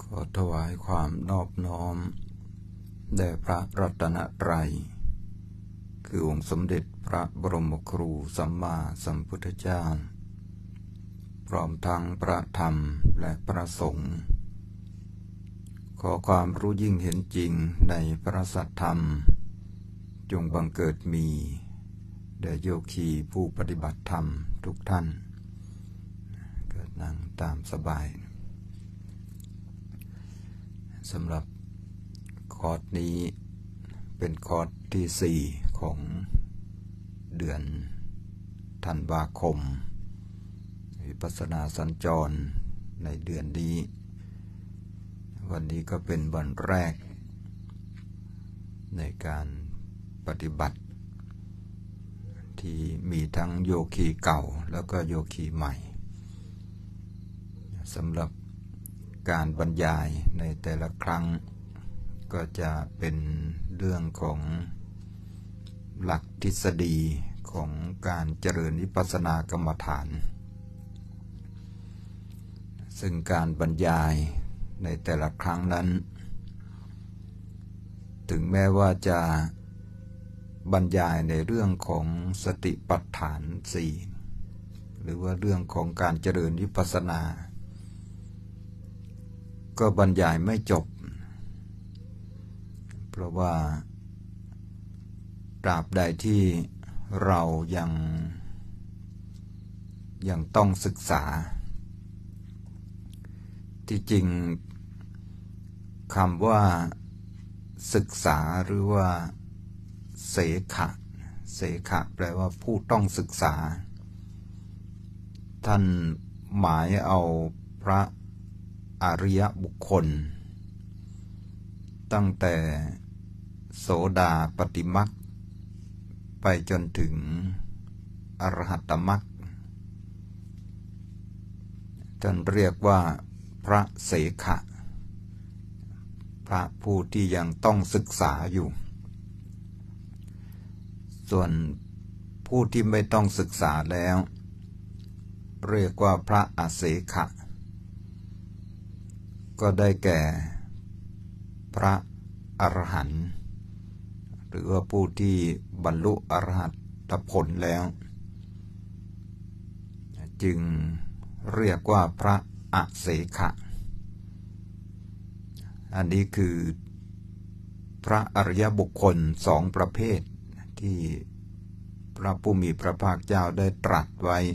ขอถวายความนอบน้อมแด่พระรัตนตรัยคือองค์สมเด็จพระบรมครูสัมมาสัมพุทธเจ้าพร้อมทั้งพระธรรมและพระสงฆ์ขอความรู้ยิ่งเห็นจริงในพระสัทธรรมจงบังเกิดมีแด่โยคีผู้ปฏิบัติธรรมทุกท่านเกิดนั่งตามสบายสำหรับคอร์สนี้เป็นคอร์สที่4ของเดือนธันวาคมวิปัสสนาสัญจรในเดือนนี้วันนี้ก็เป็นวันแรกในการปฏิบัติที่มีทั้งโยคีเก่าแล้วก็โยคีใหม่สำหรับการบรรยายในแต่ละครั้งก็จะเป็นเรื่องของหลักทฤษฎีของการเจริญวิปัสสนากรรมฐานซึ่งการบรรยายในแต่ละครั้งนั้นถึงแม้ว่าจะบรรยายในเรื่องของสติปัฏฐาน4หรือว่าเรื่องของการเจริญวิปัสสนาก็บรรยายไม่จบเพราะว่าตราบใดที่เรายังต้องศึกษาที่จริงคำว่าศึกษาหรือว่าเสขะแปลว่าผู้ต้องศึกษาท่านหมายเอาพระอริยบุคคลตั้งแต่โสดาปัตติมรรคไปจนถึงอรหัตตมรรคท่านเรียกว่าพระเสขะพระผู้ที่ยังต้องศึกษาอยู่ส่วนผู้ที่ไม่ต้องศึกษาแล้วเรียกว่าพระอเสขะก็ได้แก่พระอรหันต์หรือว่าผู้ที่บรรลุอรหัตผลแล้วจึงเรียกว่าพระอเสขะอันนี้คือพระอริยบุคคล2ประเภทที่พระผู้มีพระภาคเจ้าได้ตรัสไว้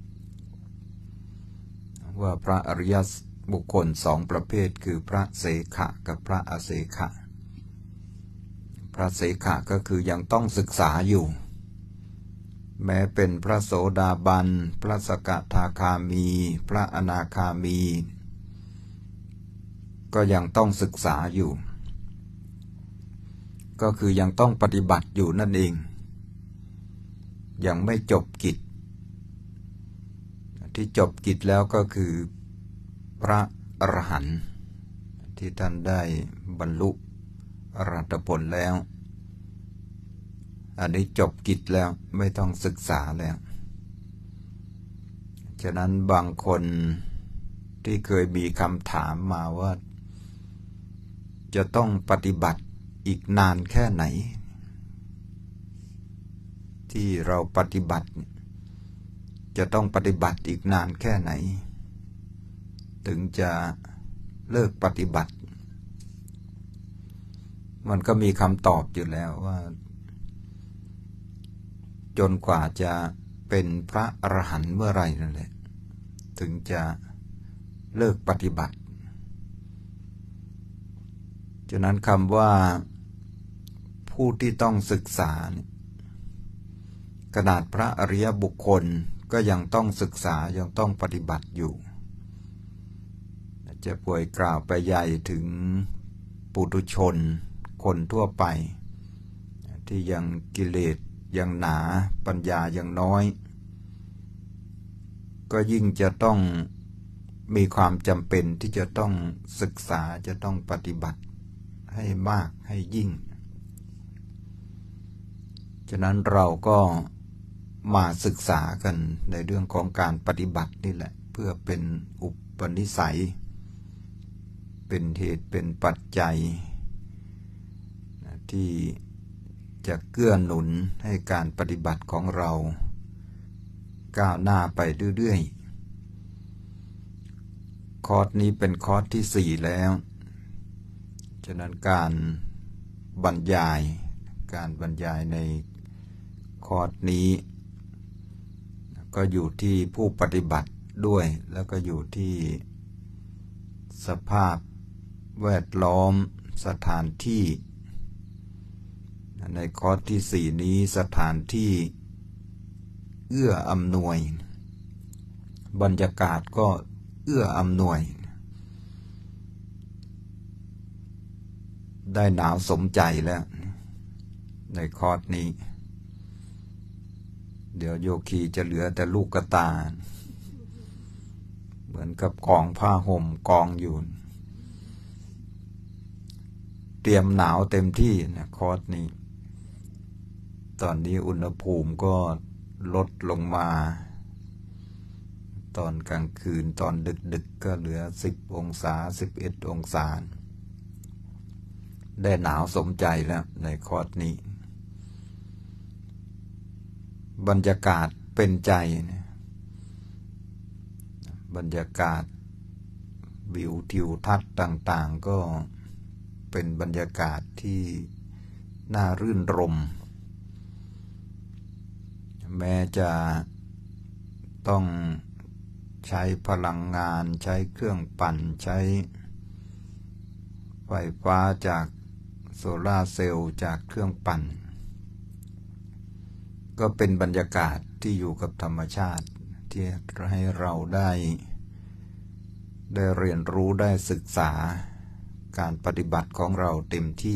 ว่าพระอริยบุคคล2ประเภทคือพระเสขะกับพระอเสขะพระเสขะก็คือยังต้องศึกษาอยู่แม้เป็นพระโสดาบันพระสกทาคามีพระอนาคามีก็ยังต้องศึกษาอยู่ก็คือยังต้องปฏิบัติอยู่นั่นเองยังไม่จบกิจที่จบกิจแล้วก็คือพระอรหันต์ที่ท่านได้บรรลุอรหัตผลแล้วอันนี้จบกิจแล้วไม่ต้องศึกษาแล้วฉะนั้นบางคนที่เคยมีคำถามมาว่าจะต้องปฏิบัติอีกนานแค่ไหนที่เราปฏิบัติจะต้องปฏิบัติอีกนานแค่ไหนถึงจะเลิกปฏิบัติมันก็มีคำตอบอยู่แล้วว่าจนกว่าจะเป็นพระอรหันต์เมื่อไรนั่นแหละถึงจะเลิกปฏิบัติฉะนั้นคำว่าผู้ที่ต้องศึกษาขนาดพระอริยบุคคลก็ยังต้องศึกษายังต้องปฏิบัติอยู่จะป่วยกล่าวไปใหญ่ถึงปุถุชนคนทั่วไปที่ยังกิเลสยังหนาปัญญายังน้อยก็ยิ่งจะต้องมีความจำเป็นที่จะต้องศึกษาจะต้องปฏิบัติให้มากให้ยิ่งฉะนั้นเราก็มาศึกษากันในเรื่องของการปฏิบัตินี่แหละเพื่อเป็นอุปนิสัยเป็นเหตุเป็นปัจจัยที่จะเกื้อหนุนให้การปฏิบัติของเราก้าวหน้าไปเรื่อยๆคอร์สนี้เป็นคอร์สที่4แล้วฉะนั้นการบรรยายในคอร์สนี้ก็อยู่ที่ผู้ปฏิบัติด้วยแล้วก็อยู่ที่สภาพแวดล้อมสถานที่ในคอร์สที่4นี้สถานที่เอื้ออำนวยบรรยากาศก็เอื้ออำนวยได้หนาวสมใจแล้วในคอร์สนี้เดี๋ยวโยคีจะเหลือแต่ลูกกระตาเหมือนกับกองผ้าห่มกองอยู่เตรียมหนาวเต็มที่นะคอร์สนี้ตอนนี้อุณหภูมิก็ลดลงมาตอนกลางคืนตอนดึกก็เหลือ10 องศา11 องศาได้หนาวสมใจแล้วในคอร์สนี้บรรยากาศเป็นใจบรรยากาศวิวทิวทัศน์ต่างๆก็เป็นบรรยากาศที่น่ารื่นรมย์แม้จะต้องใช้พลังงานใช้เครื่องปั่นใช้ไฟฟ้าจากโซล่าร์เซลล์จากเครื่องปั่นก็เป็นบรรยากาศที่อยู่กับธรรมชาติที่ให้เราได้เรียนรู้ได้ศึกษาการปฏิบัติของเราเต็มที่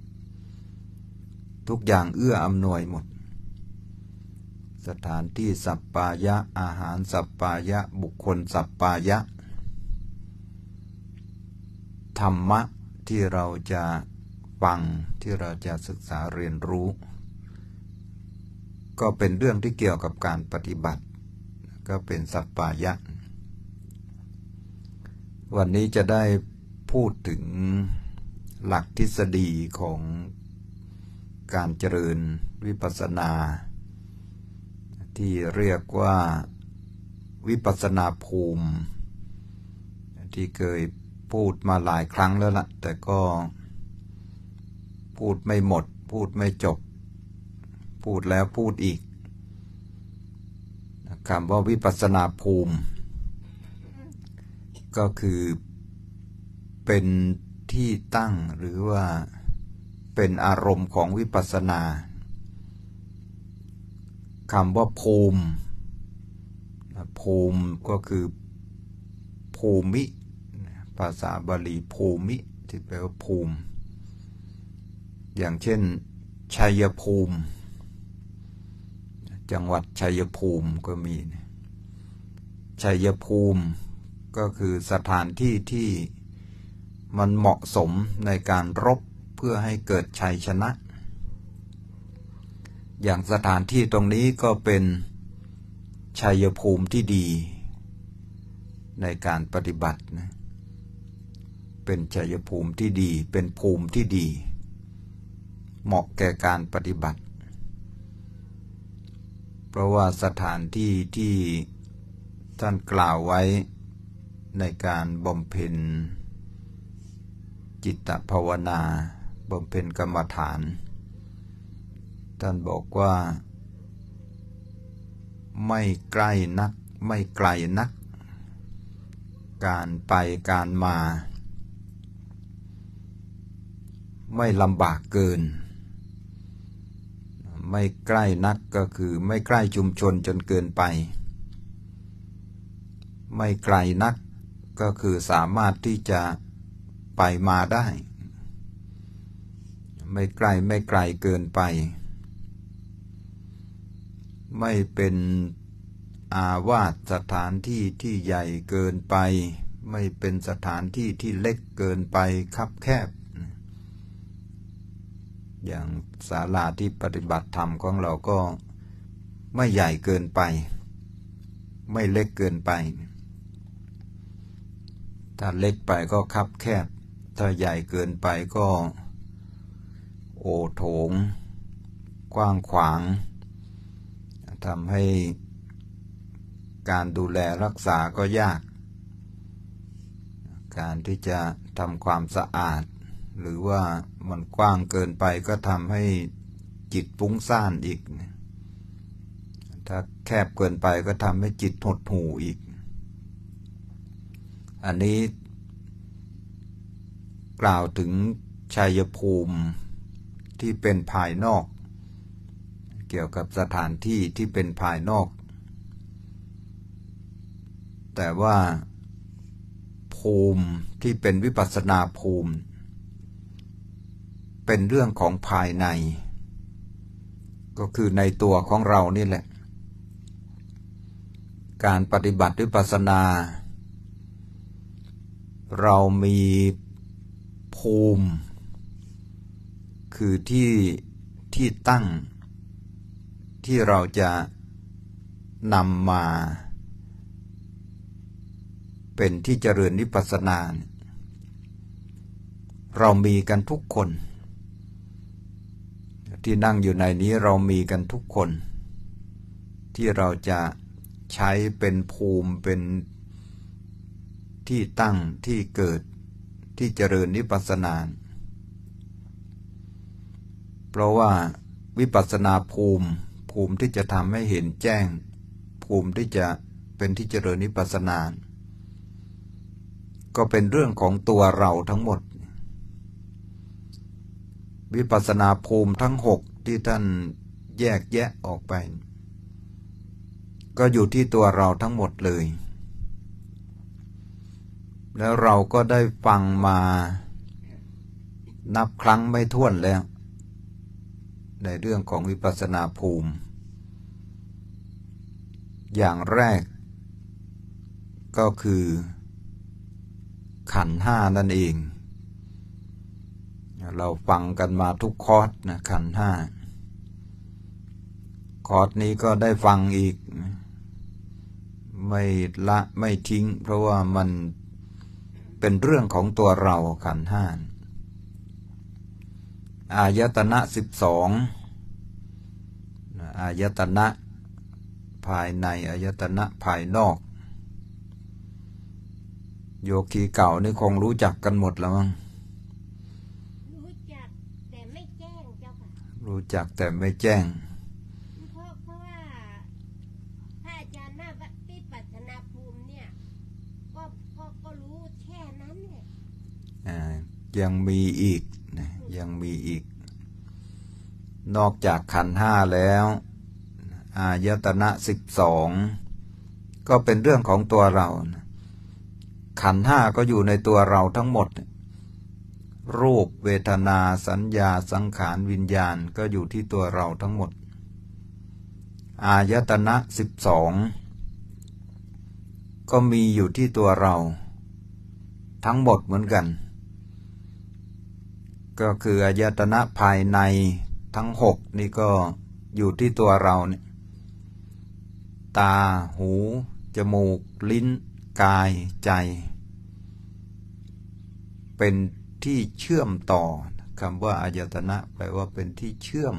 ทุกอย่างเอื้ออำนวยหมดสถานที่สัปปายะอาหารสัปปายะบุคคลสัปปายะธรรมะที่เราจะฟังที่เราจะศึกษาเรียนรู้ก็เป็นเรื่องที่เกี่ยวกับการปฏิบัติก็เป็นสัปปายะวันนี้จะได้พูดถึงหลักทฤษฎีของการเจริญวิปัสสนาที่เรียกว่าวิปัสสนาภูมิที่เคยพูดมาหลายครั้งแล้วล่ะแต่ก็พูดไม่หมดพูดไม่จบพูดแล้วพูดอีกคำว่าวิปัสสนาภูมิก็คือเป็นที่ตั้งหรือว่าเป็นอารมณ์ของวิปัสสนาคำว่าภูมิก็คือภูมิภาษาบาลีภูมิที่แปลว่าภูมิอย่างเช่นชัยภูมิจังหวัดชัยภูมิก็มีชัยภูมิก็คือสถานที่ที่มันเหมาะสมในการรบเพื่อให้เกิดชัยชนะอย่างสถานที่ตรงนี้ก็เป็นชัยภูมิที่ดีในการปฏิบัตินะเป็นชัยภูมิที่ดีเป็นภูมิที่ดีเหมาะแก่การปฏิบัติเพราะว่าสถานที่ที่ท่านกล่าวไว้ในการบำเพ็ญจิตภาวนาบำเพ็ญกรรมฐานท่านบอกว่าไม่ใกล้นักไม่ไกลนักการไปการมาไม่ลำบากเกินไม่ใกล้นักก็คือไม่ใกล้ชุมชนจนเกินไปไม่ไกลนักก็คือสามารถที่จะไปมาได้ไม่ใกล้ไม่ไกลเกินไปไม่เป็นอาวาสสถานที่ที่ใหญ่เกินไปไม่เป็นสถานที่ที่เล็กเกินไปคับแคบอย่างศาลาที่ปฏิบัติธรรมของเราก็ไม่ใหญ่เกินไปไม่เล็กเกินไปถ้าเล็กไปก็คับแคบถ้าใหญ่เกินไปก็โอโถงกว้างขวางทำให้การดูแลรักษาก็ยากการที่จะทำความสะอาดหรือว่ามันกว้างเกินไปก็ทำให้จิตฟุ้งซ่านอีกถ้าแคบเกินไปก็ทำให้จิตหดหู่อีกอันนี้กล่าวถึงชัยภูมิที่เป็นภายนอกเกี่ยวกับสถานที่ที่เป็นภายนอกแต่ว่าภูมิที่เป็นวิปัสสนาภูมิเป็นเรื่องของภายในก็คือในตัวของเรานี่แหละการปฏิบัติวิปัสสนาเรามีภูมิคือที่ตั้งที่เราจะนำมาเป็นที่เจริญวิปัสสนาเรามีกันทุกคนที่นั่งอยู่ในนี้เรามีกันทุกคนที่เราจะใช้เป็นภูมิเป็นที่ตั้งที่เกิดที่เจริญวิปัสสนาเพราะว่าวิปัสสนาภูมิที่จะทำให้เห็นแจ้งภูมิที่จะเป็นที่เจริญวิปัสสนาก็เป็นเรื่องของตัวเราทั้งหมดวิปัสสนาภูมิทั้ง6ที่ท่านแยกแยะออกไปก็อยู่ที่ตัวเราทั้งหมดเลยแล้วเราก็ได้ฟังมานับครั้งไม่ถ้วนแล้วในเรื่องของวิปัสสนาภูมิอย่างแรกก็คือขันธ์ห้านั่นเองเราฟังกันมาทุกคอร์สนะขันธ์ห้าคอร์สนี้ก็ได้ฟังอีกไม่ละไม่ทิ้งเพราะว่ามันเป็นเรื่องของตัวเราขันธ์ห้าอายตนะ12อายตนะภายในอายตนะภายนอกโยคีเก่านี่คงรู้จักกันหมดแล้วมั้งรู้จักแต่ไม่แจ้งเจ้าค่ะรู้จักแต่ไม่แจ้งเพราะว่าพระอาจารย์หน้าวิปัสสนาภูมิเนี่ยก็รู้แค่นั้นแหละยังมีอีกนะยังมีอีกนอกจากขันธ์ห้าแล้วอายตนะ12ก็เป็นเรื่องของตัวเราขันธ์ห้าก็อยู่ในตัวเราทั้งหมดรูปเวทนาสัญญาสังขารวิญญาณก็อยู่ที่ตัวเราทั้งหมดอายตนะ12ก็มีอยู่ที่ตัวเราทั้งหมดเหมือนกันก็คืออายตนะภายในทั้ง6นี่ก็อยู่ที่ตัวเราเนี่ยตาหูจมูกลิ้นกายใจเป็นที่เชื่อมต่อคำว่าอายตนะแปลว่าเป็นที่เชื่อ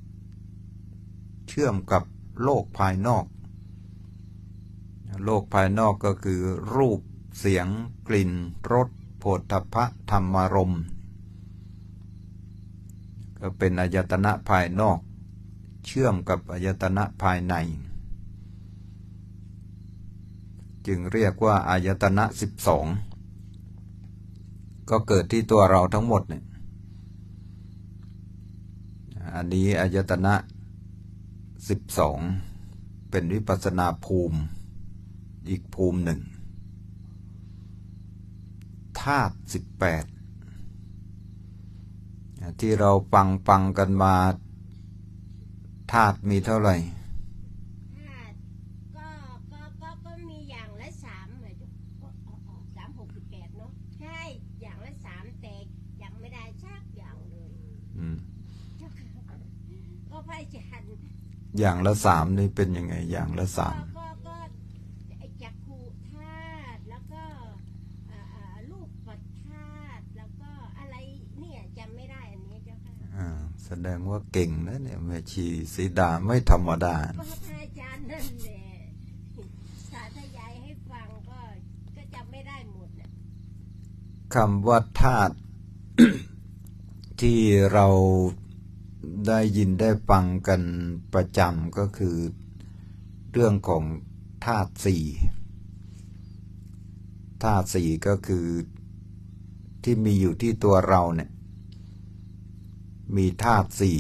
มกับโลกภายนอกโลกภายนอกก็คือรูปเสียงกลิ่นรสโผฏฐัพพะธรรมารมณ์ก็เป็นอายตนะภายนอกเชื่อมกับอายตนะภายในจึงเรียกว่าอายตนะ12ก็เกิดที่ตัวเราทั้งหมดเนี่ยอันนี้อายตนะ12เป็นวิปัสสนาภูมิอีกภูมิหนึ่งธาตุ18ที่เราฟังกันมาธาตุมีเท่าไหร่ก็มีอย่างละ3เลย3 68เนาะใช่อย่างละ3แต่ยังไม่ได้ชักอย่างเลยก็พระอาจารย์อย่างละ3นี่เป็นยังไงอย่างละ3 ก็จักขุธาตุแล้วก็รูปธาตุแล้วก็แสดงว่าเก่งนะเนี่ยแม่ชีสีดาไม่ธรรมดาก็พระอาจารย์นั่นแหละสาธยายให้ฟังก็จำไม่ได้หมดนะคำว่าธาตุ ที่เราได้ยินได้ฟังกันประจำก็คือเรื่องของธาตุสี่ธาตุสี่ก็คือที่มีอยู่ที่ตัวเราเนี่ยมีธาตุสี่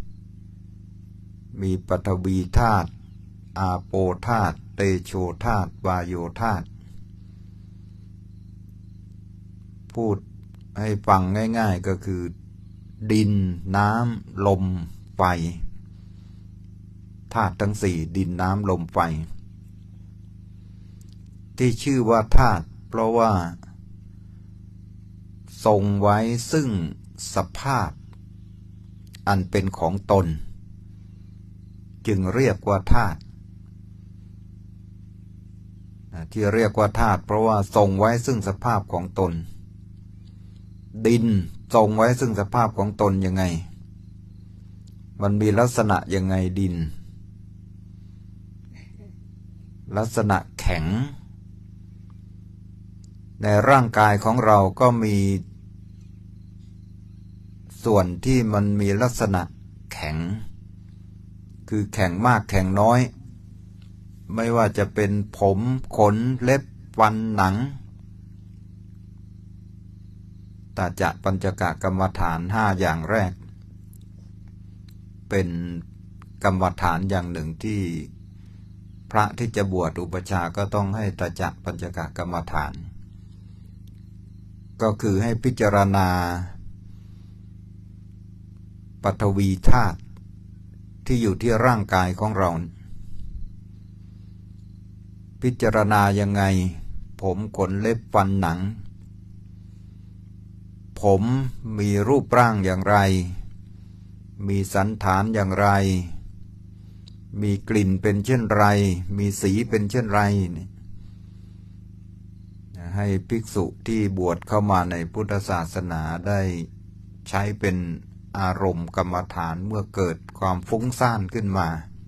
มีปฐวีธาตุอาโปธาตุเตโชธาตุวาโยธาตุพูดให้ฟังง่ายๆก็คือดินน้ำลมไฟธาตุทั้งสี่ดินน้ำลมไฟที่ชื่อว่าธาตุเพราะว่าทรงไว้ซึ่งสภาพอันเป็นของตนจึงเรียกว่าธาตุที่เรียกว่าธาตุเพราะว่าทรงไว้ซึ่งสภาพของตนดินทรงไว้ซึ่งสภาพของตนยังไงมันมีลักษณะยังไงดินลักษณะแข็งในร่างกายของเราก็มีส่วนที่มันมีลักษณะแข็งคือแข็งมากแข็งน้อยไม่ว่าจะเป็นผมขนเล็บฟันหนังตาจะปัญจกกรรมฐาน5อย่างแรกเป็นกรรมฐานอย่างหนึ่งที่พระที่จะบวชอุปชาก็ต้องให้ตาจะปัญจกกรรมฐานก็คือให้พิจารณาปฐวีธาตุที่อยู่ที่ร่างกายของเราพิจารณายังไงผมขนเล็บฟันหนังผมมีรูปร่างอย่างไรมีสันฐานอย่างไรมีกลิ่นเป็นเช่นไรมีสีเป็นเช่นไรให้ภิกษุที่บวชเข้ามาในพุทธศาสนาได้ใช้เป็นอารมณ์กรรมฐานเมื่อเกิดความฟุ้งซ่านขึ้นมา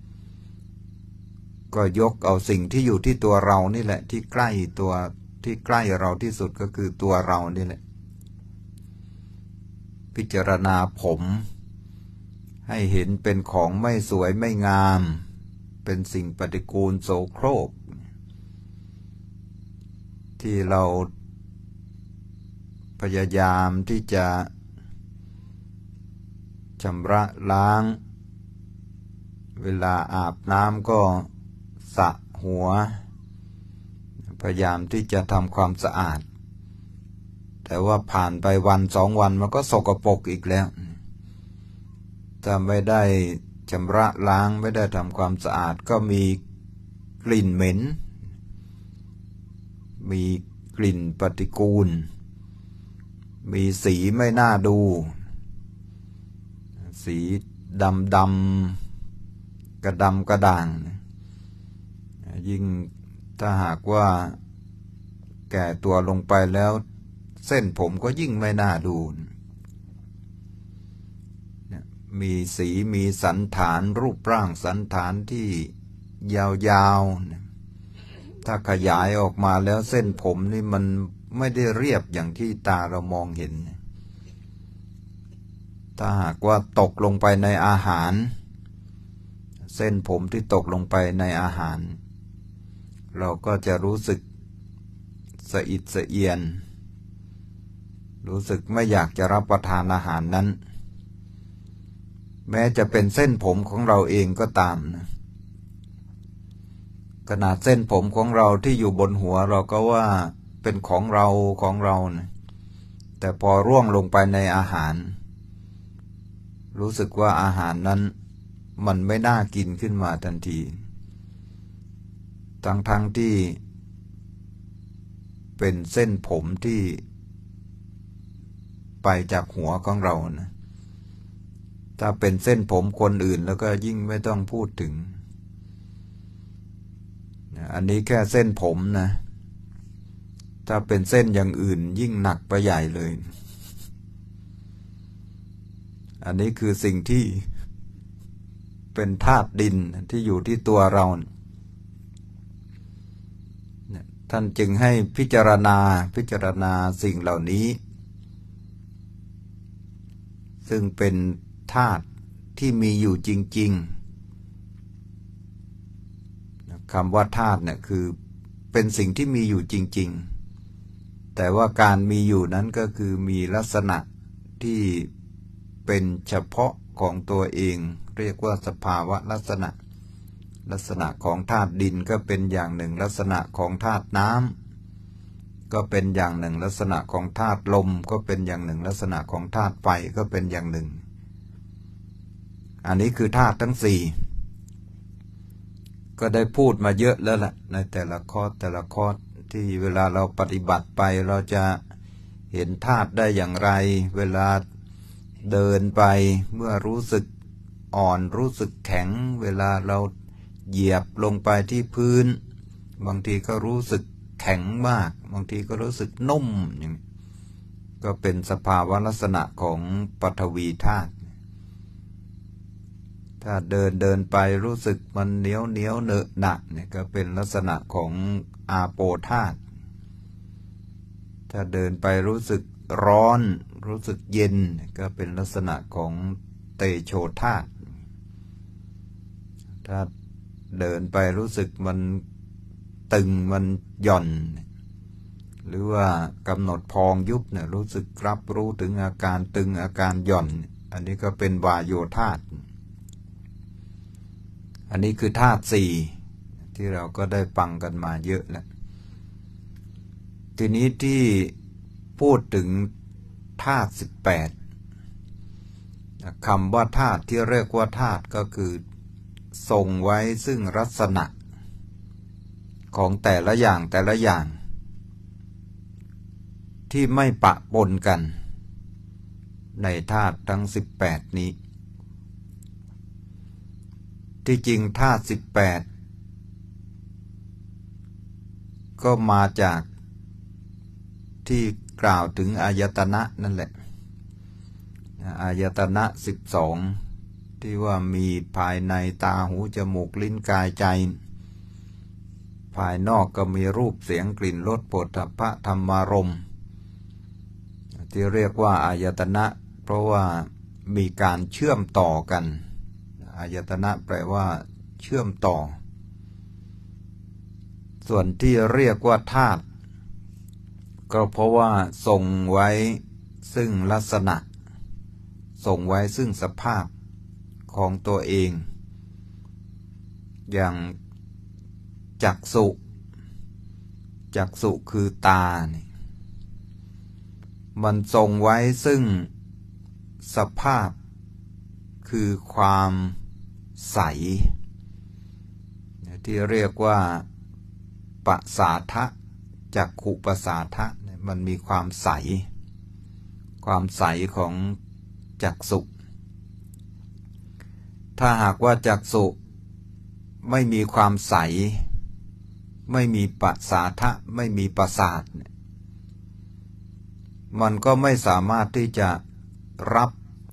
ก็ยกเอาสิ่งที่อยู่ที่ตัวเรานี่แหละที่ใกล้ตัวที่ใกล้เราที่สุดก็คือตัวเรานี่แหละพิจารณาผมให้เห็นเป็นของไม่สวยไม่งามเป็นสิ่งปฏิกูลโสโครกที่เราพยายามที่จะชำระล้างเวลาอาบน้ำก็สระหัวพยายามที่จะทำความสะอาดแต่ว่าผ่านไปวัน2 วันมันก็สกปรกอีกแล้วถ้าไม่ได้ชำระล้างไม่ได้ทำความสะอาดก็มีกลิ่นเหม็นมีกลิ่นปฏิกูลมีสีไม่น่าดูสีดำกระดำกระด่างยิ่งถ้าหากว่าแก่ตัวลงไปแล้วเส้นผมก็ยิ่งไม่น่าดูมีสีมีสันฐานรูปร่างสันฐานที่ยาวๆถ้าขยายออกมาแล้วเส้นผมนี่มันไม่ได้เรียบอย่างที่ตาเรามองเห็นถ้าหากว่าตกลงไปในอาหารเส้นผมที่ตกลงไปในอาหารเราก็จะรู้สึกสะอิดสะเอียนรู้สึกไม่อยากจะรับประทานอาหารนั้นแม้จะเป็นเส้นผมของเราเองก็ตามนะขนาดเส้นผมของเราที่อยู่บนหัวเราก็ว่าเป็นของเรานะแต่พอร่วงลงไปในอาหารรู้สึกว่าอาหารนั้นมันไม่น่ากินขึ้นมาทันทีทั้งที่เป็นเส้นผมที่ไปจากหัวของเรานะถ้าเป็นเส้นผมคนอื่นแล้วก็ยิ่งไม่ต้องพูดถึงอันนี้แค่เส้นผมนะถ้าเป็นเส้นอย่างอื่นยิ่งหนักไปใหญ่เลยอันนี้คือสิ่งที่เป็นธาตุดินที่อยู่ที่ตัวเราท่านจึงให้พิจารณาสิ่งเหล่านี้ซึ่งเป็นธาตุที่มีอยู่จริงๆคำว่าธาตุเนี่ยคือเป็นสิ่งที่มีอยู่จริงๆแต่ว่าการมีอยู่นั้นก็คือมีลักษณะที่เป็นเฉพาะของตัวเองเรียกว่าสภาวะลักษณะของธาตุดินก็เป็นอย่างหนึ่งลักษณะของธาตุน้ำก็เป็นอย่างหนึ่งลักษณะของธาตุลมก็เป็นอย่างหนึ่งลักษณะของธาตุไฟก็เป็นอย่างหนึ่งอันนี้คือธาตุทั้งสี่ก็ได้พูดมาเยอะแล้วล่ะในแต่ละข้อที่เวลาเราปฏิบัติไปเราจะเห็นธาตุได้อย่างไรเวลาเดินไปเมื่อรู้สึกอ่อนรู้สึกแข็งเวลาเราเหยียบลงไปที่พื้นบางทีก็รู้สึกแข็งมากบางทีก็รู้สึกนุ่มอย่างก็เป็นสภาวะลักษณะของปฐวีธาตุถ้าเดินไปรู้สึกมันเหนียวเหนอะหนะเนี่ยก็เป็นลักษณะของอาโปธาตุถ้าเดินไปรู้สึกร้อนรู้สึกเย็นก็เป็นลักษณะของเตโชธาตุถ้าเดินไปรู้สึกมันตึงมันหย่อนหรือว่ากำหนดพองยุบเนี่ยรู้สึกรับรู้ถึงอาการตึงอาการหย่อนอันนี้ก็เป็นวายโยธาตุอันนี้คือธาตุสี่ที่เราก็ได้ฟังกันมาเยอะแล้วทีนี้ที่พูดถึงธาตุ18คำว่าธาตุที่เรียกว่าธาตุก็คือทรงไว้ซึ่งลักษณะของแต่ละอย่างที่ไม่ปะปนกันในธาตุทั้ง18นี้ที่จริงธาตุ18ก็มาจากที่กล่าวถึงอายตนะนั่นแหละอายตนะ12ที่ว่ามีภายในตาหูจมูกลิ้นกายใจภายนอกก็มีรูปเสียงกลิ่นรสโผฏฐัพพะธรรมารมณ์ที่เรียกว่าอายตนะเพราะว่ามีการเชื่อมต่อกันอายตนะแปลว่าเชื่อมต่อส่วนที่เรียกว่าธาตุก็เพราะว่าทรงไว้ซึ่งลักษณะทรงไว้ซึ่งสภาพของตัวเองอย่างจักษุคือตาเนี่ยมันทรงไว้ซึ่งสภาพคือความใสที่เรียกว่าปสาทะจักขุปสาทะมันมีความใสของจักษุถ้าหากว่าจักษุไม่มีความใสไม่มีปสาทะไม่มีประสาทมันก็ไม่สามารถที่จะรับ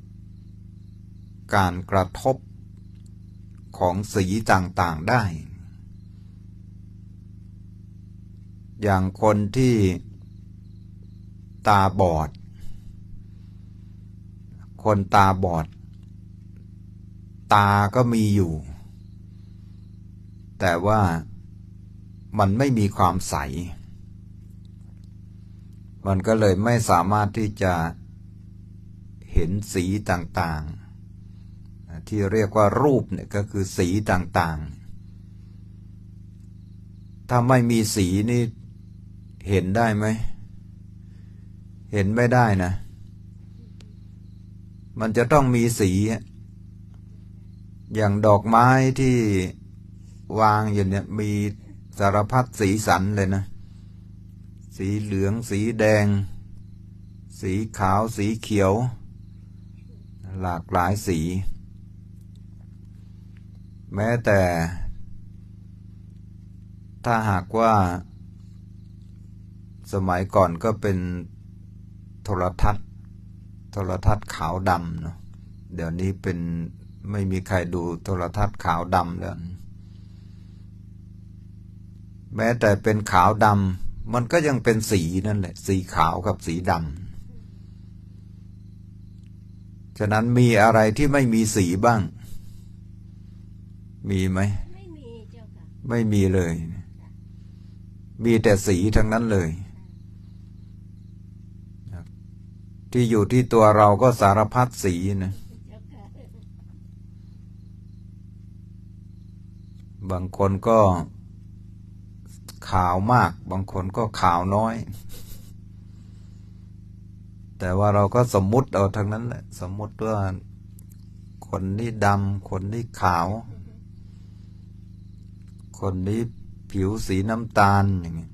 การกระทบของสีต่างๆได้อย่างคนที่ตาบอดคนตาบอดตาก็มีอยู่แต่ว่ามันไม่มีความใสมันก็เลยไม่สามารถที่จะเห็นสีต่างๆที่เรียกว่ารูปเนี่ยก็คือสีต่างๆถ้าไม่มีสีนี่เห็นได้ไหมเห็นไม่ได้นะมันจะต้องมีสีอย่างดอกไม้ที่วางอยู่เนี่ยมีสารพัดสีสันเลยนะสีเหลืองสีแดงสีขาวสีเขียวหลากหลายสีแม้แต่ถ้าหากว่าสมัยก่อนก็เป็นโทรทัศน์ขาวดำเนาะเดี๋ยวนี้เป็นไม่มีใครดูโทรทัศน์ขาวดำแล้วแม้แต่เป็นขาวดำมันก็ยังเป็นสีนั่นแหละสีขาวกับสีดำฉะนั้นมีอะไรที่ไม่มีสีบ้างมีไหมไม่มีเจ้าค่ะไม่มีเลยมีแต่สีทั้งนั้นเลยที่อยู่ที่ตัวเราก็สารพัดสีนะบางคนก็ขาวมากบางคนก็ขาวน้อยแต่ว่าเราก็สมมุติเอาทั้งนั้นแหละสมมุติว่าคนนี้ดำคนนี้ขาวคนนี้ผิวสีน้ำตาลอย่างนี้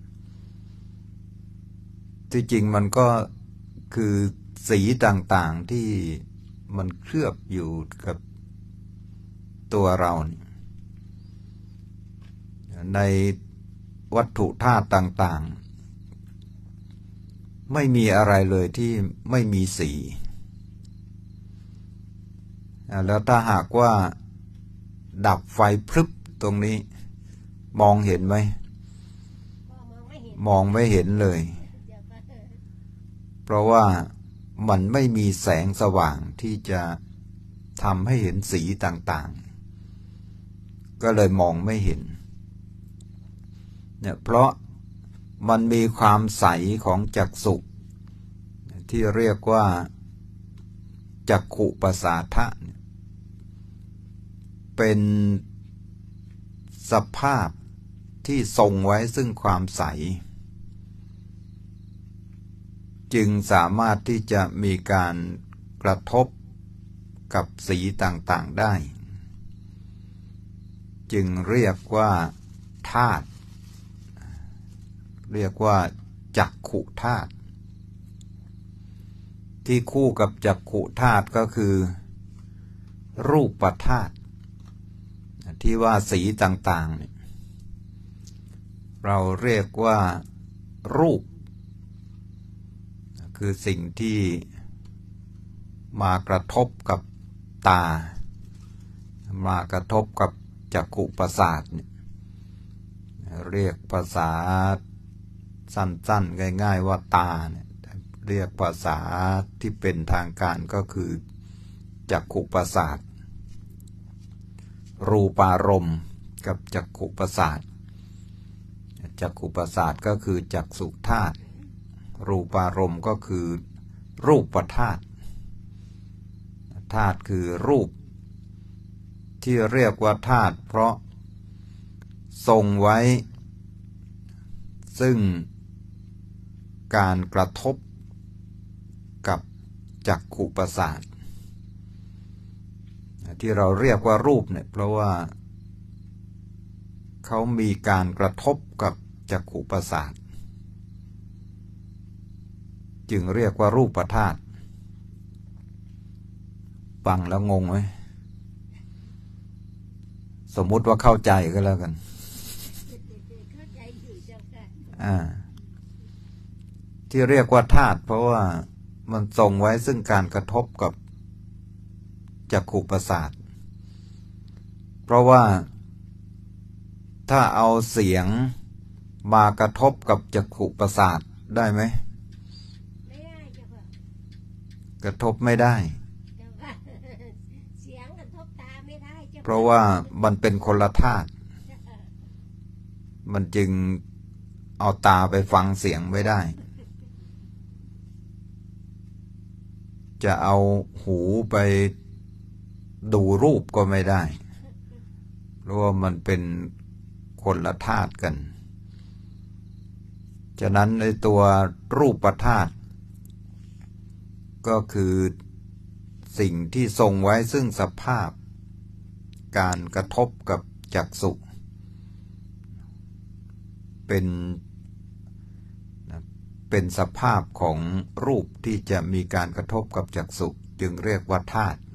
ที่จริงมันก็คือสีต่างๆที่มันเคลือบอยู่กับตัวเราในวัตถุธาตุต่างๆไม่มีอะไรเลยที่ไม่มีสีแล้วถ้าหากว่าดับไฟพรึบตรงนี้มองเห็นไหมมองไม่เห็นเลยเพราะว่ามันไม่มีแสงสว่างที่จะทำให้เห็นสีต่างๆก็เลยมองไม่เห็นเนี่ยเพราะมันมีความใสของจักษุที่เรียกว่าจักขุประสาทะเป็นสภาพที่ทรงไว้ซึ่งความใสจึงสามารถที่จะมีการกระทบกับสีต่างๆได้จึงเรียกว่าธาตุเรียกว่าจักขุธาตุที่คู่กับจักขุธาตุก็คือรูปธาตุที่ว่าสีต่างๆเราเรียกว่ารูปคือสิ่งที่มากระทบกับตามากระทบกับจักขุประสาทเรียกภาษาสั้นๆง่ายๆว่าตาเนี่ยเรียกภาษาที่เป็นทางการก็คือจักขุประสาทรูปารมณ์กับจักขุประสาทจักขุประสาทก็คือจักษุธาตุรูปารมณ์ก็คือรูปธาตุธาตุคือรูปที่เรียกว่าธาตุเพราะทรงไว้ซึ่งการกระทบกับจักขุประสาทที่เราเรียกว่ารูปเนี่ยเพราะว่าเขามีการกระทบกับจักขุประสาทจึงเรียกว่ารูปธาตุฟังแล้วงงไหมสมมุติว่าเข้าใจก็แล้วกันที่เรียกว่าธาตุเพราะว่ามันทรงไว้ซึ่งการกระทบกับจักขุประสาทเพราะว่าถ้าเอาเสียงมากระทบกับจักขุประสาทได้ไหมไม่ได้จ้ะค่ะกระทบไม่ได้เสียงกระทบตาไม่ได้จ้ะเพราะว่ามันเป็นคนละธาตุมันจึงเอาตาไปฟังเสียงไม่ได้จะเอาหูไปดูรูปก็ไม่ได้เพราะว่ามันเป็นคนละธาตุกันฉะนั้นในตัวรูปธาตุก็คือสิ่งที่ทรงไว้ซึ่งสภาพการกระทบกับจักษุเป็นสภาพของรูปที่จะมีการกระทบกับจักษุจึงเรียกว่าธาตุ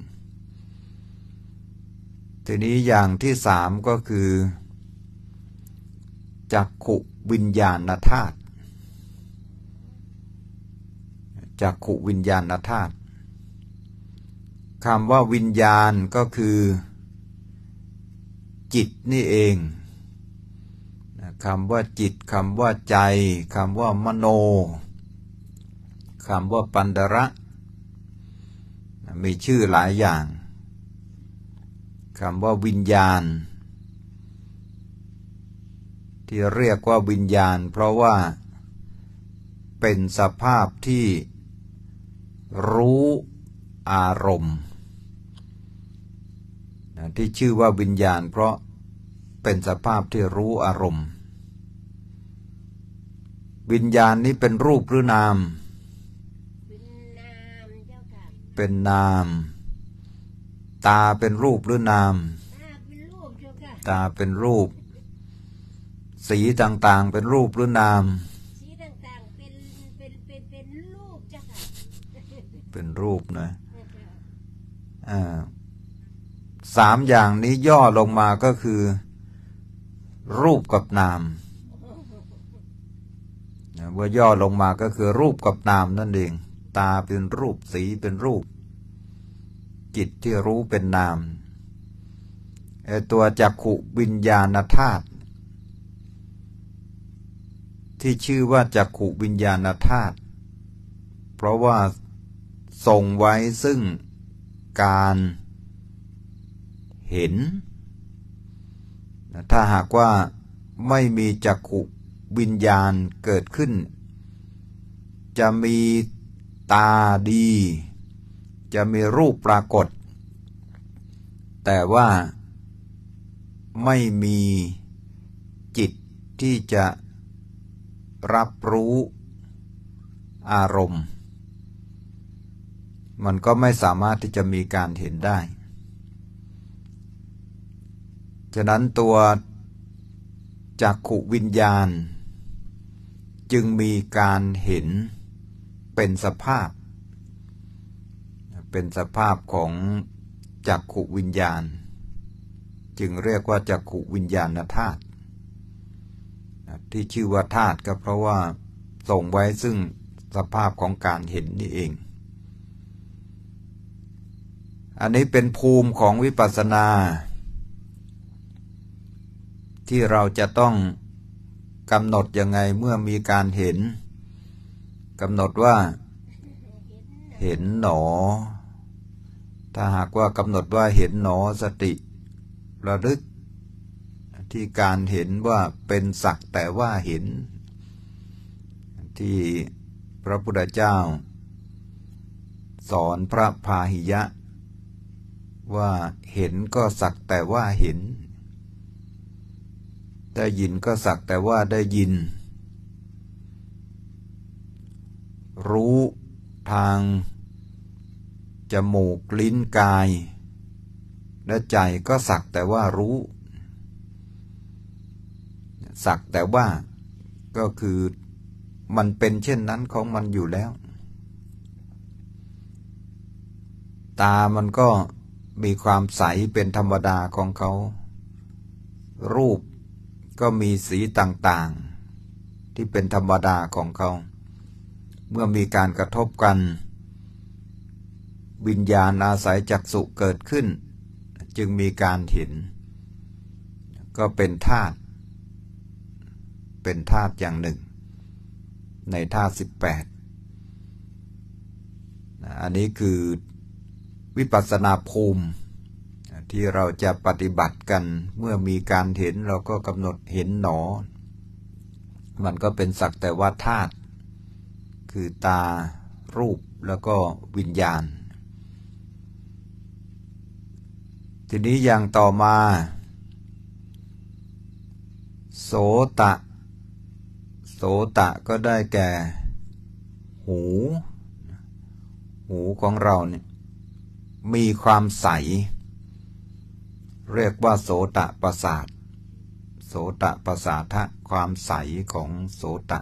ทีนี้อย่างที่สามก็คือจักขุวิญญาณธาตุจักขุวิญญาณธาตุคำว่าวิญญาณก็คือจิตนี่เองคำว่าจิตคำว่าใจคำว่ามโนคำว่าปันดระมีชื่อหลายอย่างคำว่าวิญญาณที่เรียกว่าวิญญาณเพราะว่าเป็นสภาพที่รู้อารมณ์ที่ชื่อว่าวิญญาณเพราะเป็นสภาพที่รู้อารมณ์วิญญาณนี้เป็นรูปหรือนามเป็นนามตาเป็นรูปหรือนามตาเป็นรูปสีต่างๆเป็นรูปหรือนามสีต่างๆเป็นรูปจ้ะค่ะเป็นรูปนะสามอย่างนี้ย่อลงมาก็คือรูปกับนามว่าย่อลงมาก็คือรูปกับนามนั่นเองตาเป็นรูปสีเป็นรูปจิตที่รู้เป็นนามตัวจักขุวิญญาณธาตุที่ชื่อว่าจักขุวิญญาณธาตุเพราะว่าทรงไว้ซึ่งการเห็นถ้าหากว่าไม่มีจักขุวิญญาณเกิดขึ้นจะมีตาดีจะมีรูปปรากฏแต่ว่าไม่มีจิตที่จะรับรู้อารมณ์มันก็ไม่สามารถที่จะมีการเห็นได้ฉะนั้นตัวจักขุวิญญาณจึงมีการเห็นเป็นสภาพของจักขุวิญญาณจึงเรียกว่าจักขุวิญญาณธาตุที่ชื่อว่าธาตุก็เพราะว่าส่งไว้ซึ่งสภาพของการเห็นนี่เองอันนี้เป็นภูมิของวิปัสสนาที่เราจะต้องกำหนดยังไงเมื่อมีการเห็นกำหนดว่าเห็นหนอถ้าหากว่ากำหนดว่าเห็นหนอสติระลึกที่การเห็นว่าเป็นสักแต่ว่าเห็นที่พระพุทธเจ้าสอนพระพาหิยะว่าเห็นก็สักแต่ว่าเห็นได้ยินก็สักแต่ว่าได้ยินรู้ทางจมูกลิ้นกายและใจก็สักแต่ว่ารู้สักแต่ว่าก็คือมันเป็นเช่นนั้นของมันอยู่แล้วตามันก็มีความใสเป็นธรรมดาของเขารูปก็มีสีต่างๆที่เป็นธรรมดาของเขาเมื่อมีการกระทบกันวิญญาณอาศัยจักษุเกิดขึ้นจึงมีการเห็นก็เป็นธาตุอย่างหนึ่งในธาตุ18อันนี้คือวิปัสสนาภูมิที่เราจะปฏิบัติกันเมื่อมีการเห็นเราก็กำหนดเห็นหนอมันก็เป็นสักแต่ว่าธาตุคือตารูปแล้วก็วิญญาณทีนี้อย่างต่อมาโสตะก็ได้แก่หูของเราเนี่ยมีความใสเรียกว่าโสตประสาทโสตประสาทะความใสของโสตะ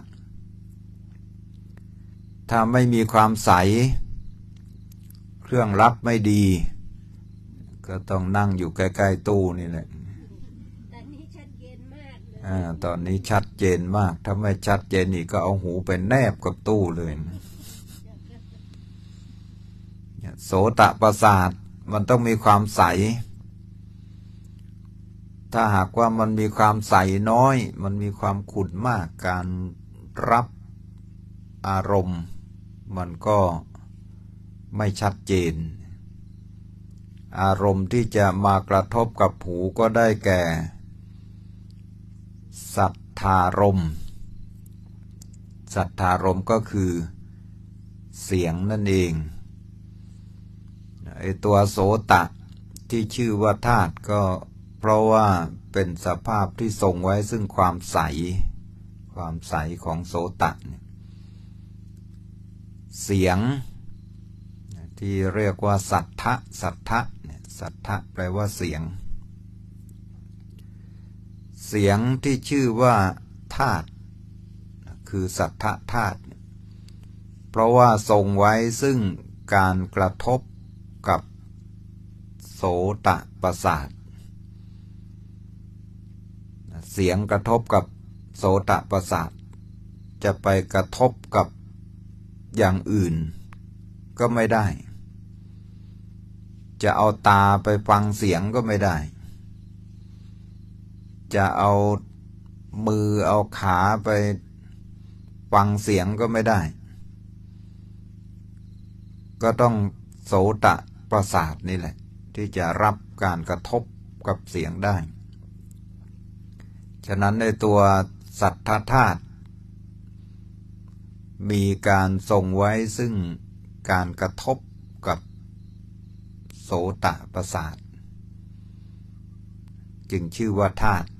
ถ้าไม่มีความใสเครื่องรับไม่ดีก็ต้องนั่งอยู่ใกล้ๆตู้นี่แหละตอนนี้ชัดเจนมากเลยตอนนี้ชัดเจนมากถ้าไม่ชัดเจนนี่ก็เอาหูไปแนบกับตู้เลยโสตประสาทมันต้องมีความใสถ้าหากว่ามันมีความใสน้อยมันมีความขุ่นมากการรับอารมณ์มันก็ไม่ชัดเจนอารมณ์ที่จะมากระทบกับหูก็ได้แก่สัทธารมณ์สัทธารมณ์ก็คือเสียงนั่นเองไอตัวโสตะที่ชื่อว่าธาตุก็เพราะว่าเป็นสภาพที่ทรงไว้ซึ่งความใสของโสตะเสียงที่เรียกว่าสัทธะสัทธะแปลว่าเสียงเสียงที่ชื่อว่าธาตุคือสัทธะธาตุเพราะว่าทรงไว้ซึ่งการกระทบกับโสตประสาทเสียงกระทบกับโสตประสาทจะไปกระทบกับอย่างอื่นก็ไม่ได้จะเอาตาไปฟังเสียงก็ไม่ได้จะเอามือเอาขาไปฟังเสียงก็ไม่ได้ก็ต้องโสตประสาทนี่แหละที่จะรับการกระทบกับเสียงได้ฉะนั้นในตัวสัทธธาตุมีการทรงไว้ซึ่งการกระทบกับโสตประสาทจึงชื่อว่าธาตุ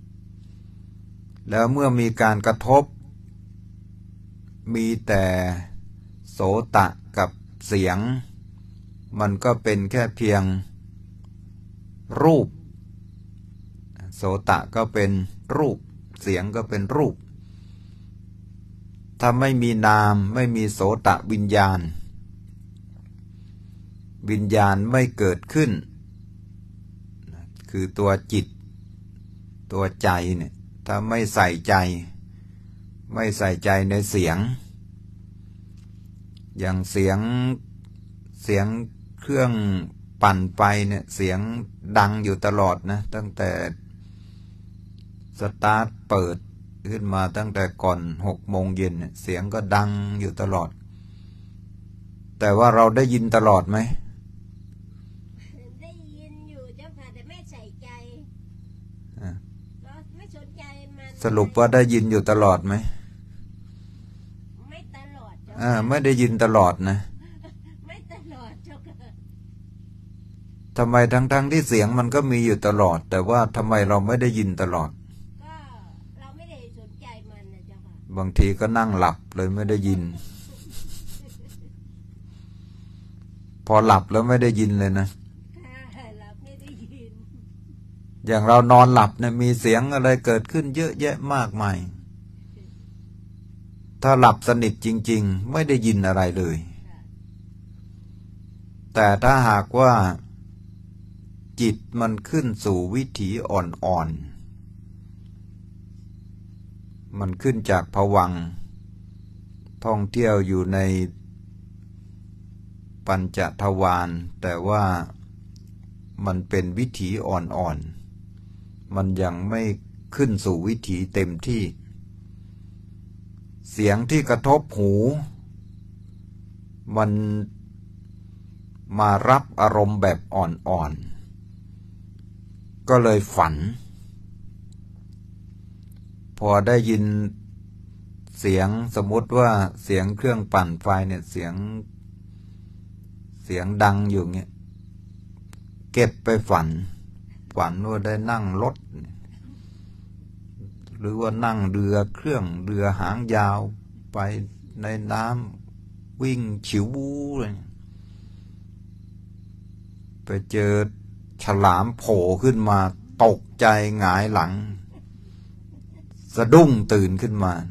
แล้วเมื่อมีการกระทบมีแต่โสตกับเสียงมันก็เป็นแค่เพียงรูปโสตก็เป็นรูปเสียงก็เป็นรูปถ้าไม่มีนามไม่มีโสตวิญญาณไม่เกิดขึ้นคือตัวจิตตัวใจเนี่ยถ้าไม่ใส่ใจในเสียงอย่างเสียงเครื่องปั่นไฟเนี่ยเสียงดังอยู่ตลอดนะตั้งแต่สตาร์ทเปิดขึ้นมาตั้งแต่ก่อน6 โมงเย็นเสียงก็ดังอยู่ตลอดแต่ว่าเราได้ยินตลอดไหมได้ยินอยู่เจ้าค่ะแต่ไม่ใส่ใจไม่สนใจมันสรุปว่าได้ยินอยู่ตลอดไหมไม่ตลอดเจ้าค่ะไม่ได้ยินตลอดนะไม่ตลอดเจ้าค่ะทำไมทั้งที่เสียงมันก็มีอยู่ตลอดแต่ว่าทำไมเราไม่ได้ยินตลอดบางทีก็นั่งหลับเลยไม่ได้ยินพอหลับแล้วไม่ได้ยินเลยนะอย่างเรานอนหลับเนี่ยมีเสียงอะไรเกิดขึ้นเยอะแยะมากมายถ้าหลับสนิทจริงๆไม่ได้ยินอะไรเลยแต่ถ้าหากว่าจิตมันขึ้นสู่วิถีอ่อนๆมันขึ้นจากภวังค์ท่องเที่ยวอยู่ในปัญจทวารแต่ว่ามันเป็นวิถีอ่อนๆมันยังไม่ขึ้นสู่วิถีเต็มที่เสียงที่กระทบหูมันมารับอารมณ์แบบอ่อนๆก็เลยฝันพอได้ยินเสียงสมมติว่าเสียงเครื่องปั่นไฟเนี่ยเสียงดังอยู่เงี้ยเก็บไปฝันว่าได้นั่งรถหรือว่านั่งเรือหางยาวไปในน้ำวิ่งฉิวเลยไปเจอฉลามโผล่ขึ้นมาตกใจหงายหลังสะดุ้งตื่นขึ้นมา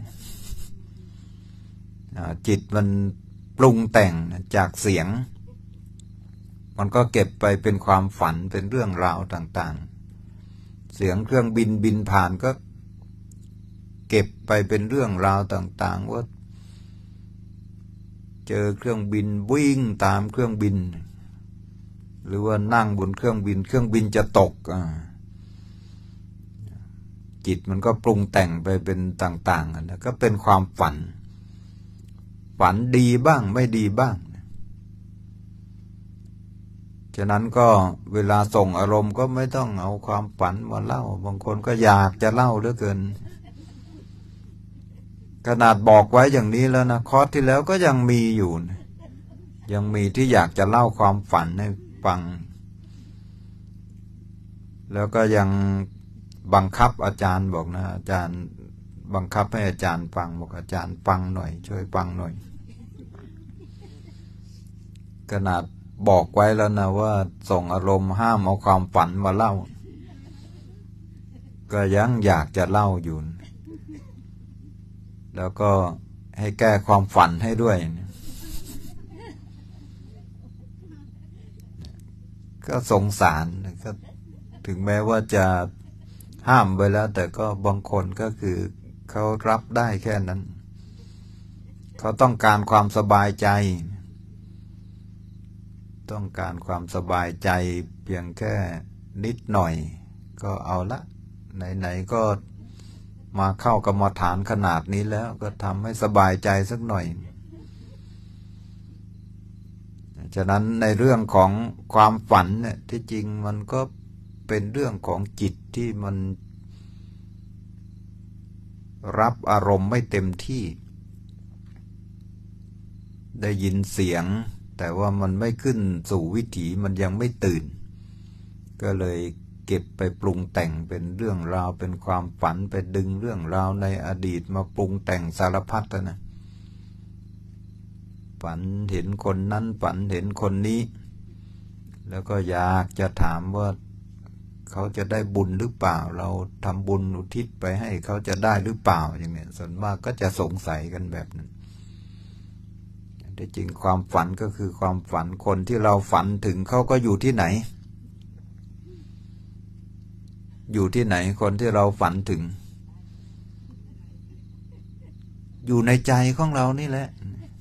จิตมันปรุงแต่งจากเสียงมันก็เก็บไปเป็นความฝันเป็นเรื่องราวต่างๆเสียงเครื่องบินผ่านก็เก็บไปเป็นเรื่องราวต่างๆว่าเจอเครื่องบินวิ่งตามเครื่องบินหรือว่านั่งบนเครื่องบินจะตกจิตมันก็ปรุงแต่งไปเป็นต่างๆนะก็เป็นความฝันดีบ้างไม่ดีบ้างฉะนั้นก็เวลาส่งอารมณ์ก็ไม่ต้องเอาความฝันมาเล่าบางคนก็อยากจะเล่าเหลือเกินขนาดบอกไว้อย่างนี้แล้วนะคอร์สที่แล้วก็ยังมีอยู่ยังมีที่อยากจะเล่าความฝันให้ฟังแล้วก็ยังบังคับอาจารย์บอกนะอาจารย์บังคับให้อาจารย์ฟังบอกอาจารย์ฟังหน่อยช่วยฟังหน่อยขนาดบอกไว้แล้วนะว่าส่งอารมณ์ห้ามเอาความฝันมาเล่าก็ยังอยากจะเล่าอยู่แล้วก็ให้แก้ความฝันให้ด้วยก็สงสารก็ถึงแม้ว่าจะห้ามไปแล้วแต่ก็บางคนก็คือเขารับได้แค่นั้นเขาต้องการความสบายใจต้องการความสบายใจเพียงแค่นิดหน่อยก็เอาละไหนๆก็มาเข้ากรรมฐานขนาดนี้แล้วก็ทำให้สบายใจสักหน่อยฉะนั้นในเรื่องของความฝันเนี่ยที่จริงมันก็เป็นเรื่องของจิตที่มันรับอารมณ์ไม่เต็มที่ได้ยินเสียงแต่ว่ามันไม่ขึ้นสู่วิถีมันยังไม่ตื่นก็เลยเก็บไปปรุงแต่งเป็นเรื่องราวเป็นความฝันไปดึงเรื่องราวในอดีตมาปรุงแต่งสารพัดนะฝันเห็นคนนั้นฝันเห็นคนนี้แล้วก็อยากจะถามว่าเขาจะได้บุญหรือเปล่าเราทำบุญอุทิศไปให้เขาจะได้หรือเปล่าอย่างนี้ส่วนมากก็จะสงสัยกันแบบนั้นแต่จริงความฝันก็คือความฝันคนที่เราฝันถึงเขาก็อยู่ที่ไหนอยู่ที่ไหนคนที่เราฝันถึงอยู่ในใจของเรานี่แหละ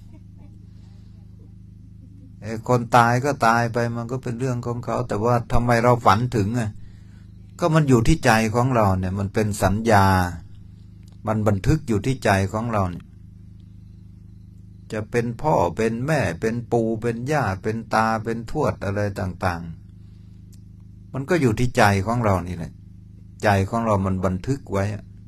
คนตายก็ตายไปมันก็เป็นเรื่องของเขาแต่ว่าทำไมเราฝันถึงก็มันอยู่ที่ใจของเราเนี่ยมันเป็นสัญญามันบันทึกอยู่ที่ใจของเราเนี่ยจะเป็นพ่อเป็นแม่เป็นปู่เป็นย่าเป็นตาเป็นทวดอะไรต่างๆมันก็อยู่ที่ใจของเรานี่แหละใจของเรามันบันทึกไว้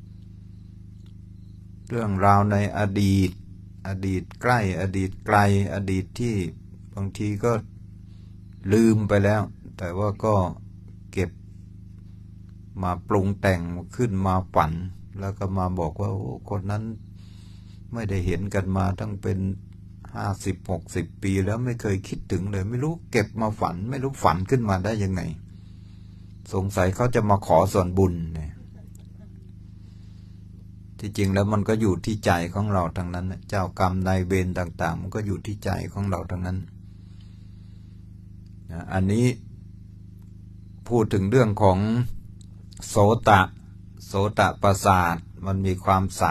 เรื่องราวในอดีตใกล้อดีตไกลอดีตที่บางทีก็ลืมไปแล้วแต่ว่าก็เก็บมาปรุงแต่งขึ้นมาฝันแล้วก็มาบอกว่าโอ้คนนั้นไม่ได้เห็นกันมาตั้งเป็น50-60 ปีแล้วไม่เคยคิดถึงเลยไม่รู้เก็บมาฝันไม่รู้ฝันขึ้นมาได้ยังไงสงสัยเขาจะมาขอส่วนบุญเนี่ยที่จริงแล้วมันก็อยู่ที่ใจของเราทั้งนั้นเจ้ากรรมนายเวรต่างๆมันก็อยู่ที่ใจของเราทั้งนั้นอันนี้พูดถึงเรื่องของโสตประสาทมันมีความใส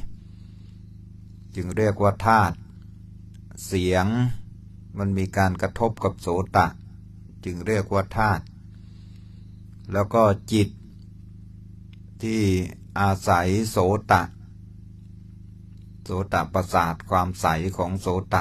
จึงเรียกว่าธาตุเสียงมันมีการกระทบกับโสตจึงเรียกว่าธาตุแล้วก็จิตที่อาศัยโสตประสาทความใสของโสต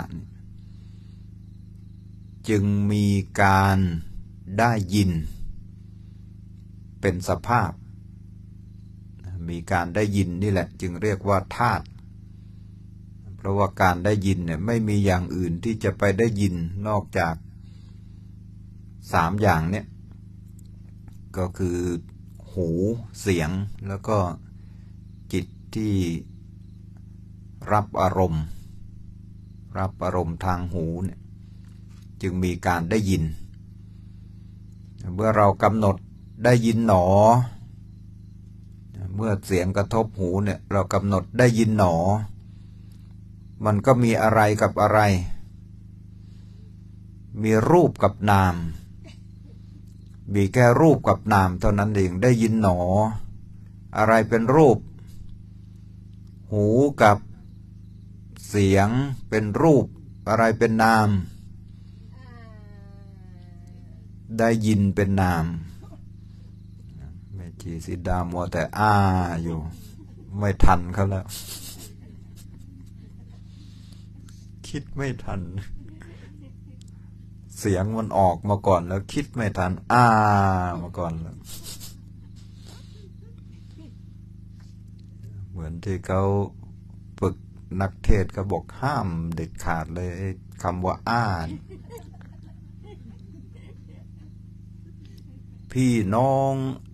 จึงมีการได้ยินเป็นสภาพมีการได้ยินนี่แหละจึงเรียกว่าธาตุเพราะว่าการได้ยินเนี่ยไม่มีอย่างอื่นที่จะไปได้ยินนอกจาก3อย่างเนี่ยก็คือหูเสียงแล้วก็จิตที่รับอารมณ์ทางหูเนี่ยจึงมีการได้ยินเมื่อเรากำหนดได้ยินหนอเมื่อเสียงกระทบหูเนี่ยเรากำหนดได้ยินหนอมันก็มีอะไรกับอะไรมีรูปกับนามมีแค่รูปกับนามเท่านั้นเองได้ยินหนออะไรเป็นรูปหูกับเสียงเป็นรูปอะไรเป็นนามได้ยินเป็นนามแม่ชีสีดามัวแต่อยู่ไม่ทันเขาแล้วคิดไม่ทันเสียงมันออกมาก่อนแล้วคิดไม่ทันมาก่อนแล้วเหมือนที่เขาฝึกนักเทศน์เขาบอกห้ามเด็ดขาดเลยคำว่าพี่น้อง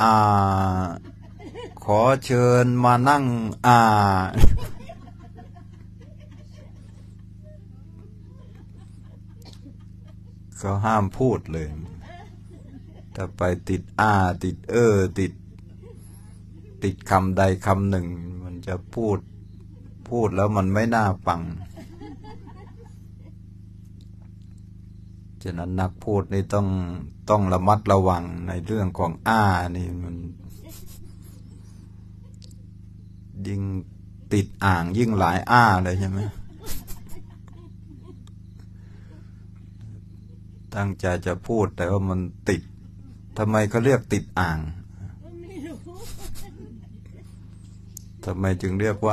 ขอเชิญมานั่งเขาห้ามพูดเลยถ้าไปติดติดติดคำใดคำหนึ่งมันจะพูดแล้วมันไม่น่าฟังฉะนั้นนักพูดนี่ต้องระมัดระวังในเรื่องของนี่มันยิ่งติดยิ่งหลายเลยใช่ไหมตั้งใจจะพูดแต่ว่ามันติดทำไมเขาเรียกติดทำไมจึงเรียกว่า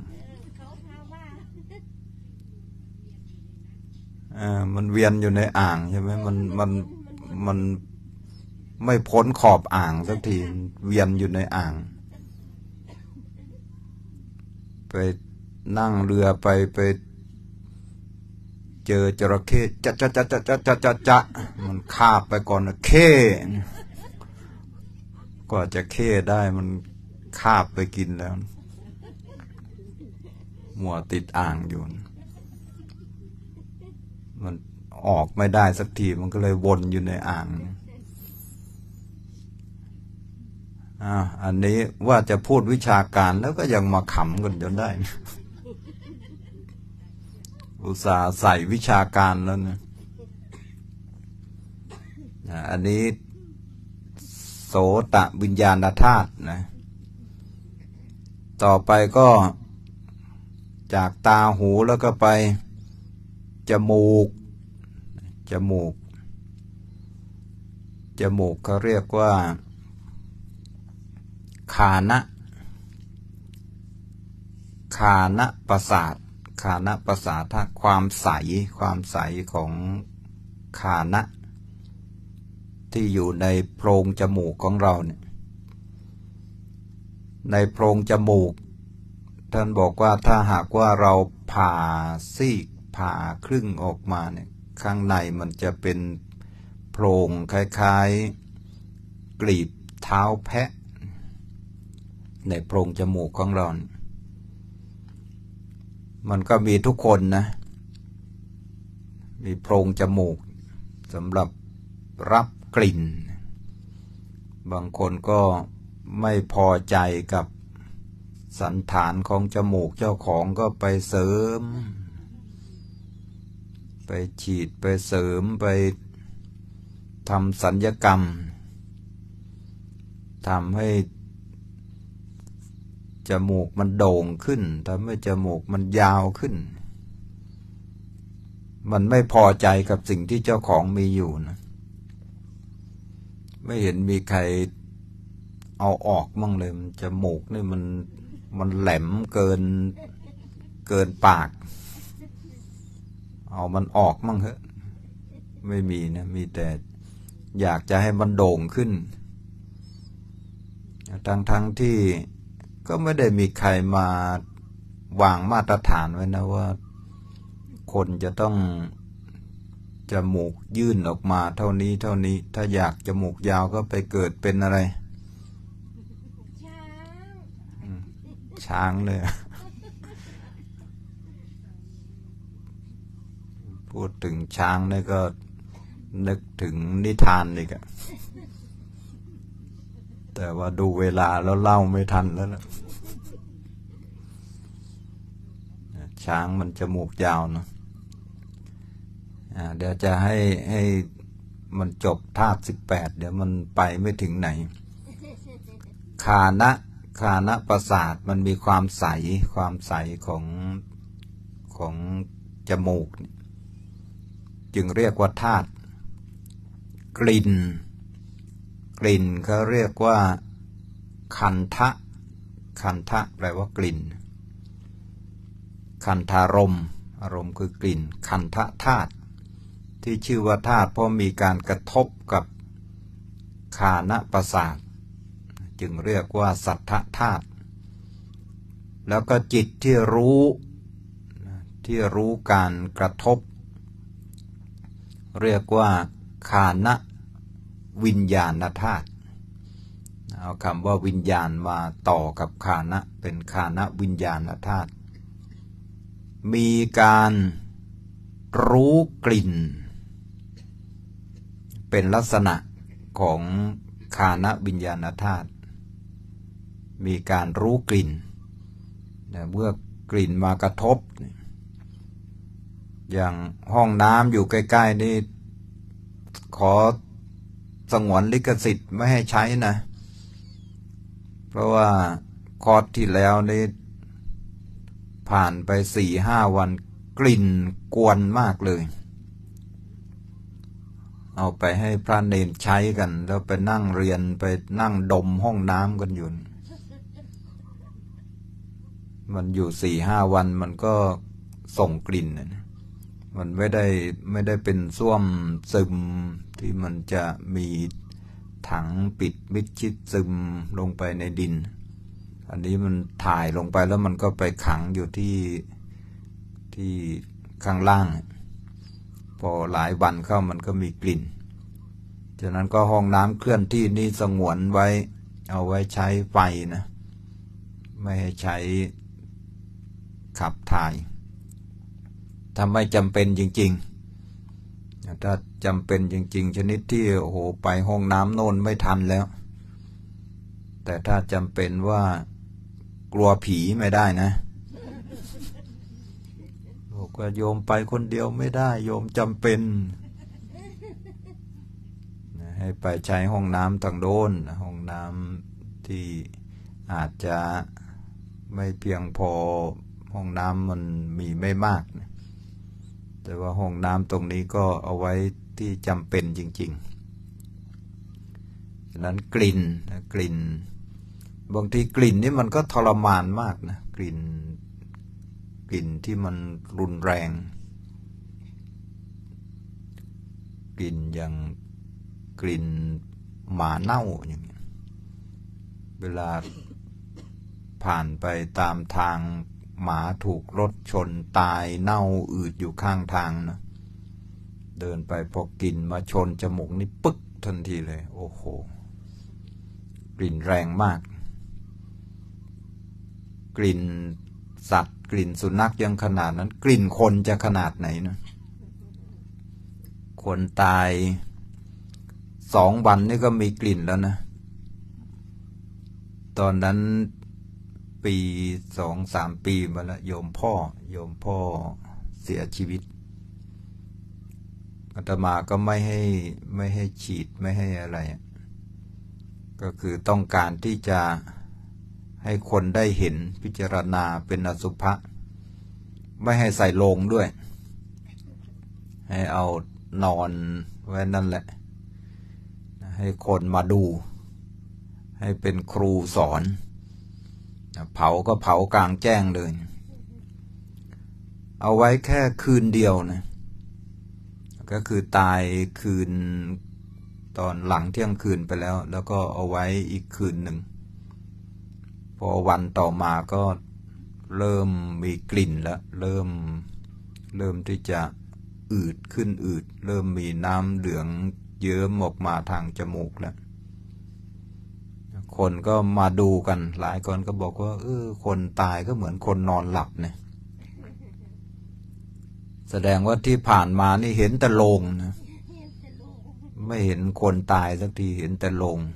มันเวียนอยู่ในใช่ไหมมันไม่พ้นขอบสักทีเวียนอยู่ในไปนั่งเรือไปเจอจระเข้จะมันคาบไปก่อนเข้กว่าจะเข้ได้มันคาบไปกินแล้วมัวติดอยู่มันออกไม่ได้สักทีมันก็เลยวนอยู่ในอันนี้ว่าจะพูดวิชาการแล้วก็ยังมาขำกันจนได้อุตส่าห์ใส่วิชาการแล้วนะอันนี้โสตวิญญาณธาตุนะต่อไปก็จากตาหูแล้วก็ไปจมูกเขาเรียกว่าคานะประสาทถ้าความใสของคานะที่อยู่ในโพรงจมูกของเราเนี่ยในโพรงจมูกท่านบอกว่าถ้าหากว่าเราผ่าครึ่งออกมาเนี่ยข้างในมันจะเป็นโพรงคล้ายๆกลีบเท้าแพะในโพรงจมูกของเรามันก็มีทุกคนนะมีโพรงจมูกสำหรับรับกลิ่นบางคนก็ไม่พอใจกับสันฐานของจมูกเจ้าของก็ไปเสริมไปฉีดไปเสริมไปทำศัลยกรรมทำให้จมูกมันโด่งขึ้นทำให้จมูกมันยาวขึ้นมันไม่พอใจกับสิ่งที่เจ้าของมีอยู่นะไม่เห็นมีใครเอาออกมั่งเลยจมูกนี่มันแหลมเกินปากเอามันออกมั่งเถอะไม่มีนะมีแต่อยากจะให้มันโด่งขึ้นทั้งที่ก็ไม่ได้มีใครมาวางมาตรฐานไว้นะว่าคนจะต้องจมูกยื่นออกมาเท่านี้ถ้าอยากจมูกยาวก็ไปเกิดเป็นอะไรช้างเลยพูดถึงช้างนี่ก็นึกถึงนิทานอีกอะแต่ว่าดูเวลาแล้วเล่าไม่ทันแล้วนะช้างมันจมูกยาวเนาะเดี๋ยวจะให้มันจบธาตุ18เดี๋ยวมันไปไม่ถึงไหนคานะประสาทมันมีความใสของจมูกจึงเรียกว่าธาตุกกลิ่นเขาเรียกว่าคันทะแปลว่ากลิ่นคันธารมณ์อารมณ์คือกลิ่นคันทะธาตุที่ชื่อว่าธาตุเพราะมีการกระทบกับฆานประสาทจึงเรียกว่าสัทธธาตุแล้วก็จิตที่รู้การกระทบเรียกว่าฆานวิญญาณธาตุเอาคำว่าวิญญาณมาต่อกับฆานะเป็นฆานวิญญาณธาตุมีการรู้กลิ่นเป็นลักษณะของฆานวิญญาณธาตุมีการรู้กลิ่นเมื่อกลิ่นมากระทบอย่างห้องน้ำอยู่ใกล้ๆนี่ขอสงวนลิขสิทธิ์ไม่ให้ใช้นะเพราะว่าคอร์สที่แล้วนี่ผ่านไป4-5 วันกลิ่นกวนมากเลยเอาไปให้พระเนรใช้กันแล้วไปนั่งเรียนไปนั่งดมห้องน้ำกันอยู่มันอยู่4-5 วันมันก็ส่งกลิ่นนะมันไม่ได้เป็นส้วมซึมที่มันจะมีถังปิดมิดชิดซึมลงไปในดินอันนี้มันถ่ายลงไปแล้วมันก็ไปขังอยู่ที่ข้างล่างพอหลายวันเข้ามันก็มีกลิ่นฉะนั้นก็ห้องน้ำเคลื่อนที่นี่สงวนไว้เอาไว้ใช้ไฟนะไม่ให้ใช้ขับถ่ายถ้าไม่จำเป็นจริงๆถ้าจำเป็นจริงๆชนิดที่โอ้โหไปห้องน้ำโน่นไม่ทันแล้วแต่ถ้าจำเป็นว่ากลัวผีไม่ได้นะบอกว่าโยมไปคนเดียวไม่ได้โยมจำเป็นให้ไปใช้ห้องน้ำทางโน้นห้องน้ำที่อาจจะไม่เพียงพอห้องน้ำมันมีไม่มากแต่ว่าห้องน้ำตรงนี้ก็เอาไว้ที่จำเป็นจริงๆฉะนั้นกลิ่นบางทีกลิ่นนี่มันก็ทรมานมากนะกลิ่นที่มันรุนแรงกลิ่นอย่างกลิ่นหมาเน่าอย่างเงี้ยเวลาผ่านไปตามทางหมาถูกรถชนตายเน่าอืดอยู่ข้างทางนะเดินไปพอกลิ่นมาชนจมูกนี่ปึ๊กทันทีเลยโอ้โหกลิ่นแรงมากกลิ่นสัตว์กลิ่นสุนัขยังขนาดนั้นกลิ่นคนจะขนาดไหนนะคนตาย2 วันนี่ก็มีกลิ่นแล้วนะตอนนั้นปี2-3 ปีมาแล้วโยมพ่อเสียชีวิตอาตมาก็ไม่ให้ฉีดไม่ให้อะไรก็คือต้องการที่จะให้คนได้เห็นพิจารณาเป็นอสุภะไม่ให้ใส่โลงด้วยให้เอานอนไว้นั่นแหละให้คนมาดูให้เป็นครูสอนเผาก็เผากลางแจ้งเลยเอาไว้แค่คืนเดียวนะก็คือตายคืนตอนหลังเที่ยงคืนไปแล้วก็เอาไว้อีกคืนหนึ่งพอวันต่อมาก็เริ่มมีกลิ่นแล้วเริ่มที่จะอืดขึ้นเริ่มมีน้ำเหลืองเยิ้มออกมาทางจมูกแล้วคนก็มาดูกันหลายคนก็บอกว่าคนตายก็เหมือนคนนอนหลับเนี่ยแสดงว่าที่ผ่านมานี่เห็นแต่โลงนะไม่เห็นคนตายสักทีเห็นแต่โลง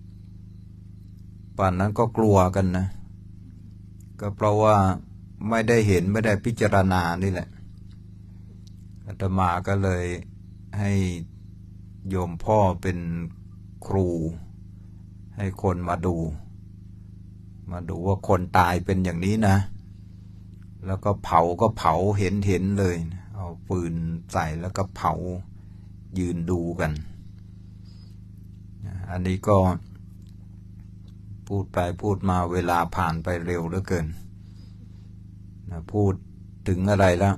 ป่านนั้นก็กลัวกันนะก็เพราะว่าไม่ได้เห็นไม่ได้พิจารณานี่แหละอาตมาก็เลยให้โยมพ่อเป็นครูให้คนมาดูว่าคนตายเป็นอย่างนี้นะแล้วก็เผาเห็นเลยเอาปืนใส่แล้วก็เผายืนดูกันอันนี้ก็พูดไปพูดมาเวลาผ่านไปเร็วเหลือเกินนะพูดถึงอะไรแล้ว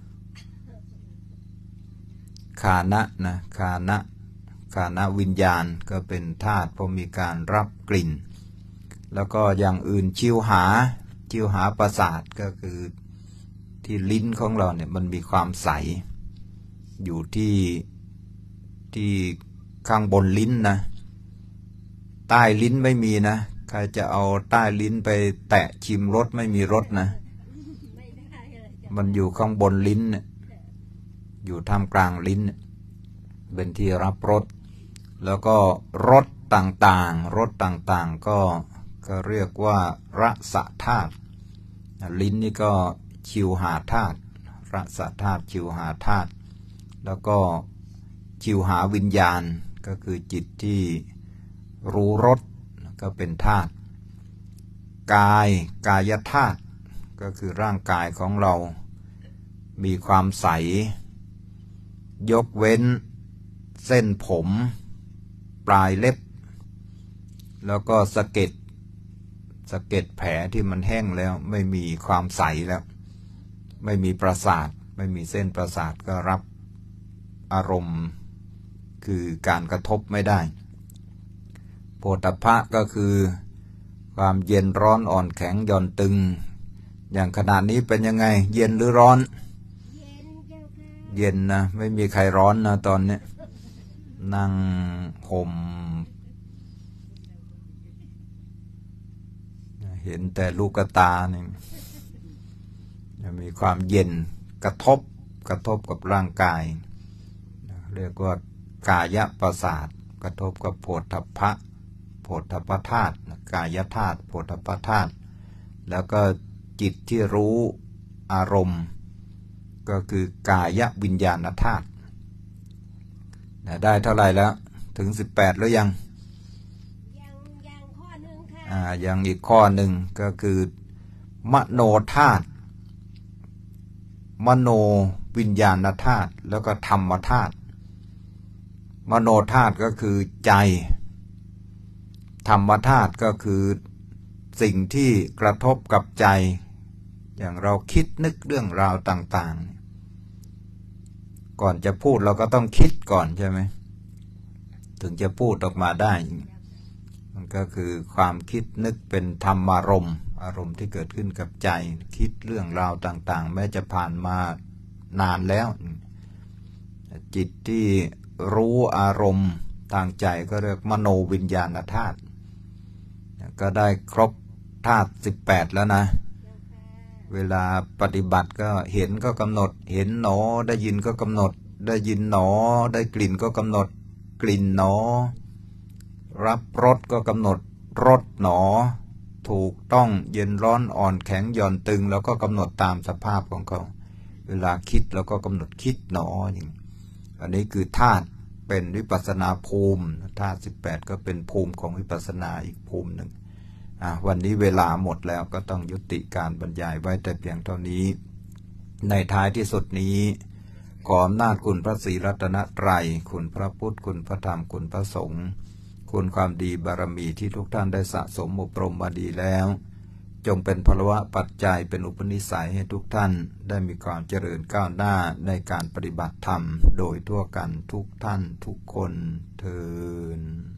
คานะนะคานะวิญญาณก็เป็นธาตุเพราะมีการรับกลิ่นแล้วก็อย่างอื่นชิวหาประสาทก็คือที่ลิ้นของเราเนี่ยมันมีความใสอยู่ที่ข้างบนลิ้นนะใต้ลิ้นไม่มีนะใครจะเอาใต้ลิ้นไปแตะชิมรสไม่มีรสนะมันอยู่ข้างบนลิ้นเนี่ยอยู่ท่ามกลางลิ้นเป็นที่รับรสแล้วก็รสต่างๆก็เรียกว่ารสธาตุลิ้นนี่ก็ชิวหาธาตุรสธาตุชิวหาธาตุแล้วก็ชิวหาวิญญาณก็คือจิตที่รู้รสก็เป็นธาตุกายธาตุก็คือร่างกายของเรามีความใสยกเว้นเส้นผมปลายเล็บแล้วก็สะเก็ดแผลที่มันแห้งแล้วไม่มีความใสแล้วไม่มีประสาทไม่มีเส้นประสาทก็รับอารมณ์คือการกระทบไม่ได้โผฏฐัพพะก็คือความเย็นร้อนอ่อนแข็งหย่อนตึงอย่างขณะนี้เป็นยังไงเย็นหรือร้อนเย็นนะไม่มีใครร้อนนะตอนนี้นั่งห่มเห็นแต่ลูกตาเนี่ยมีความเย็นกระทบกับร่างกายเรียกว่ากายประสาทกระทบกับโผฏฐัพพะธาตุกายธาตุโผฏฐัพพธาตุแล้วก็จิตที่รู้อารมณ์ก็คือกายวิญญาณธาตุได้เท่าไหร่แล้วถึง18แล้วยังข้อนึงค่ะยังอีกข้อหนึ่งก็คือมโนธาตุมโนวิญญาณธาตุแล้วก็ธรรมธาตุมโนธาตุก็คือใจธรรมธาตุก็คือสิ่งที่กระทบกับใจอย่างเราคิดนึกเรื่องราวต่างๆก่อนจะพูดเราก็ต้องคิดก่อนใช่ไหมถึงจะพูดออกมาได้มันก็คือความคิดนึกเป็นธรรมอารมณ์ที่เกิดขึ้นกับใจคิดเรื่องราวต่างๆแม้จะผ่านมานานแล้วจิตที่รู้อารมณ์ทางใจก็เรียกมโนวิญญาณธาตุก็ได้ครบธาตุ18แล้วนะเวลาปฏิบัติก็เห็นก็กำหนดเห็นหนอได้ยินก็กำหนดได้ยินหนอได้กลิ่นก็กำหนดกลิ่นหนอรับรสก็กำหนดรสหนอถูกต้องเย็นร้อนอ่อนแข็งหย่อนตึงแล้วก็กำหนดตามสภาพของเขาเวลาคิดแล้วก็กำหนดคิดหนออย่างอันนี้คือธาตุเป็นวิปัสสนาภูมิธาตุ18ก็เป็นภูมิของวิปัสสนาอีกภูมิหนึ่งวันนี้เวลาหมดแล้วก็ต้องยุติการบรรยายไว้แต่เพียงเท่านี้ในท้ายที่สุดนี้ขออำนาจคุณพระศรีรัตนตรัยคุณพระพุทธคุณพระธรรมคุณพระสงฆ์คุณความดีบารมีที่ทุกท่านได้สะสมอบรมมาดีแล้วจงเป็นพลวะปัจจัยเป็นอุปนิสัยให้ทุกท่านได้มีความเจริญก้าวหน้าในการปฏิบัติธรรมโดยทั่วกันทุกท่านทุกคนเทอญ